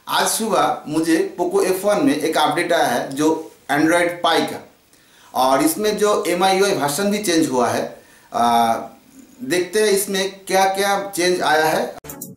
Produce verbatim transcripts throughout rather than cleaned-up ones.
आज सुबह मुझे पोको एफ वन में एक अपडेट आया है जो एंड्रॉयड पाई का, और इसमें जो M I U I version भी चेंज हुआ है। आ, देखते हैं इसमें क्या क्या चेंज आया है।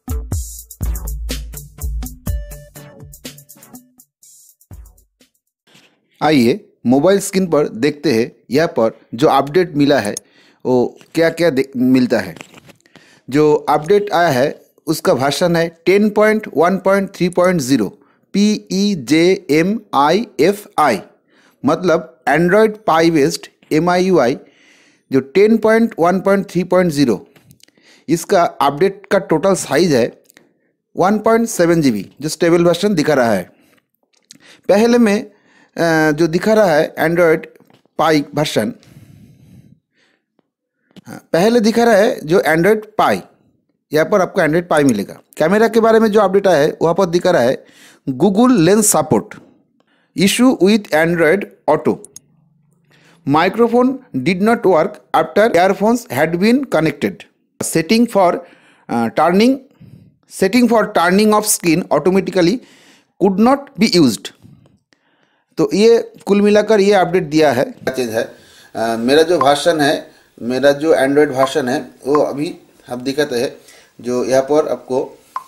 आइए मोबाइल स्क्रीन पर देखते हैं यहाँ पर जो अपडेट मिला है वो क्या क्या मिलता है। जो अपडेट आया है उसका वर्जन है ten point one point three point zero P E J M I F I, मतलब Android Pie based M I U I जो ten point one point three point zero, इसका अपडेट का total size है one point seven G B जो stable version दिखा रहा है। पहले में जो दिखा रहा है एंड्रॉयड पाई वर्जन, पहले दिखा रहा है जो एंड्रॉयड पाई, यहाँ पर आपको एंड्रॉयड पाई मिलेगा। कैमरा के बारे में जो अपडेट आया है वहाँ पर दिखा रहा है Google lens support issue with Android auto, microphone did not work after earphones had been connected, setting for turning setting for turning off screen automatically could not be used. तो ये कुल मिलाकर ये अपडेट दिया है। चेंज है आ, मेरा जो वर्जन है, मेरा जो एंड्रॉयड वर्जन है वो अभी आप दिखाते हैं। जो यहाँ पर आपको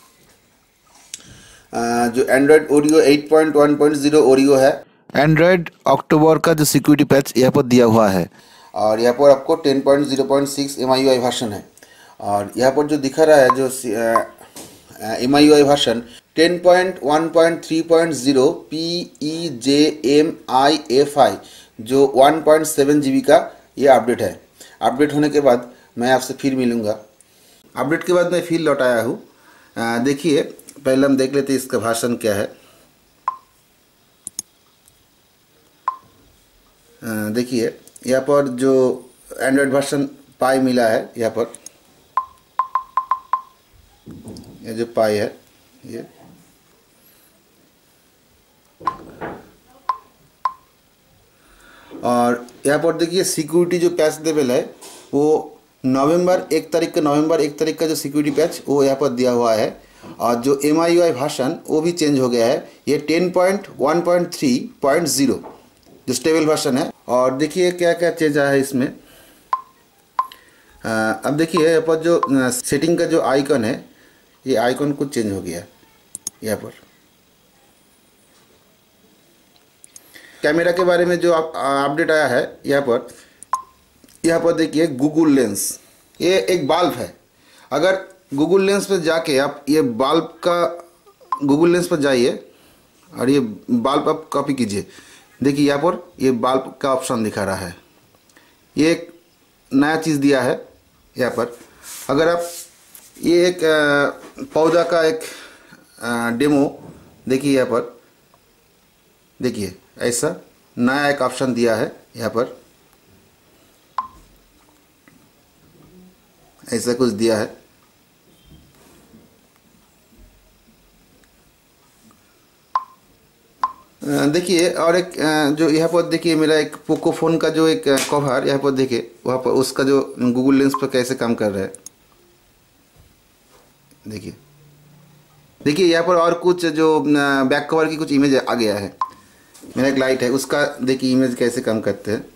आ, जो Android Oreo eight point one point zero Oreo है, एंड्रॉयड अक्टूबर का जो सिक्योरिटी पैच यहाँ पर दिया हुआ है, और यहाँ पर आपको ten point zero point six M I U I version है। और यहाँ पर जो दिखा रहा है जो M I U I version ten point one point three point zero P E J M I F I जो one point seven G B का ये अपडेट है। अपडेट होने के बाद मैं आपसे फिर मिलूँगा। अपडेट के बाद मैं फिर लौट आया हूँ। देखिए पहले हम देख लेते हैं इसका वर्जन क्या है। देखिए यहाँ पर जो एंड्रॉयड वर्जन पाई मिला है, यहाँ पर ये जो पाई है ये और यहाँ पर देखिए सिक्योरिटी जो पैच लेवल है वो नवंबर एक तारीख का नवंबर एक तारीख का जो सिक्योरिटी पैच वो यहाँ पर दिया हुआ है। और जो M I U I version वो भी चेंज हो गया है, ये ten point one point three point zero जो स्टेबल वर्जन है। और देखिए क्या क्या चेंज आया है इसमें। आ, अब देखिए यहाँ पर जो सेटिंग का जो आइकन है ये आइकन कुछ चेंज हो गया है। यहाँ पर कैमरा के बारे में जो अपडेट आया है, यहाँ पर यहाँ पर देखिए गूगल लेंस, ये एक बल्ब है। अगर गूगल लेंस पर जाके आप ये बल्ब का गूगल लेंस पर जाइए और ये बल्ब आप कॉपी कीजिए। देखिए यहाँ पर ये बल्ब का ऑप्शन दिखा रहा है, ये एक नया चीज़ दिया है यहाँ पर। अगर आप ये एक पौधा का एक डेमो देखिए, यहाँ पर देखिए ऐसा नया एक ऑप्शन दिया है। यहाँ पर ऐसा कुछ दिया है। देखिए और एक जो यहाँ पर देखिए मेरा एक पोको फ़ोन का जो एक कवर यहाँ पर देखिए, वहाँ पर उसका जो गूगल लेंस पर कैसे काम कर रहा है। देखिए देखिए यहाँ पर और कुछ जो बैक कवर की कुछ इमेज आ गया है। मेरा एक लाइट है उसका देखिए इमेज कैसे काम करते हैं।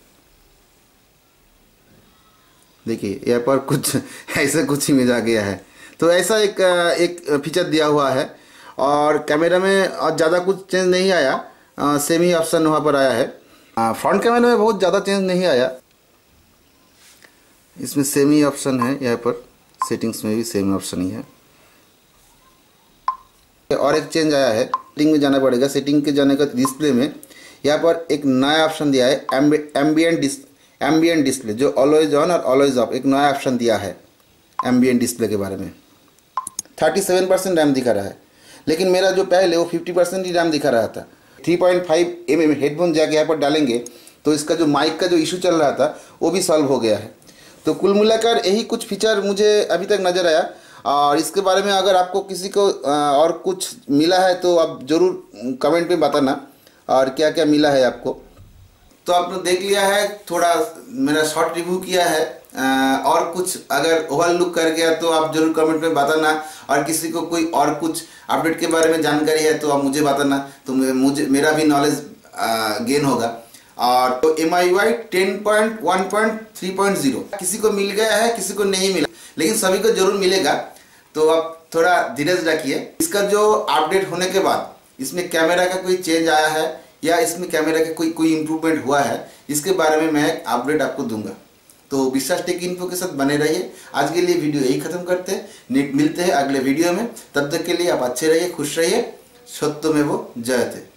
देखिए यहाँ पर कुछ ऐसा कुछ इमेज आ गया है। तो ऐसा एक एक फीचर दिया हुआ है। और कैमरा में और ज़्यादा कुछ चेंज नहीं आया, सेम ही ऑप्शन वहाँ पर आया है। फ्रंट कैमरा में बहुत ज़्यादा चेंज नहीं आया, इसमें सेम ही ऑप्शन है। यहाँ पर सेटिंग्स में भी सेम ऑप्शन ही है। और एक चेंज आया है, सेटिंग में जाना पड़ेगा। सेटिंग के जाने का डिस्प्ले में यहाँ पर एक नया ऑप्शन दिया है, एम्बियंट डिस एम्बियंट डिस्प्ले, जो ऑलवेज ऑन और ऑलवेज ऑफ एक नया ऑप्शन दिया है एम्बियंट डिस्प्ले के बारे में। थर्टी सेवन परसेंट रैम दिखा रहा है, लेकिन मेरा जो पहले वो फिफ्टी परसेंट ही रैम दिखा रहा था। Three point five M M headphone जाके यहाँ पर डालेंगे तो इसका जो माइक का जो इशू चल रहा था वो भी सॉल्व हो गया है। तो कुल मिलाकर यही कुछ फीचर मुझे अभी तक नज़र आया। और इसके बारे में अगर आपको किसी को और कुछ मिला है तो आप ज़रूर कमेंट में बताना और क्या क्या मिला है आपको। तो आपने देख लिया है, थोड़ा मेरा शॉर्ट रिव्यू किया है और कुछ अगर ओवरलुक कर गया तो आप जरूर कमेंट में बताना, और किसी को कोई और कुछ अपडेट के बारे में जानकारी है तो आप मुझे बताना, तो मुझे मेरा भी नॉलेज गेन होगा। और तो M I U I ten point one point three point zero किसी को मिल गया है, किसी को नहीं मिला, लेकिन सभी को जरूर मिलेगा, तो आप थोड़ा धीरज रखिए। इसका जो अपडेट होने के बाद इसमें कैमरा का कोई चेंज आया है या इसमें कैमरा का कोई कोई इम्प्रूवमेंट हुआ है, इसके बारे में मैं अपडेट आपको दूंगा। तो विश्वास टेक इन्फो के साथ बने रहिए। आज के लिए वीडियो यही खत्म करते हैं, मिलते हैं अगले वीडियो में। तब तक के लिए आप अच्छे रहिए, खुश रहिए। सत्यमेव जयते।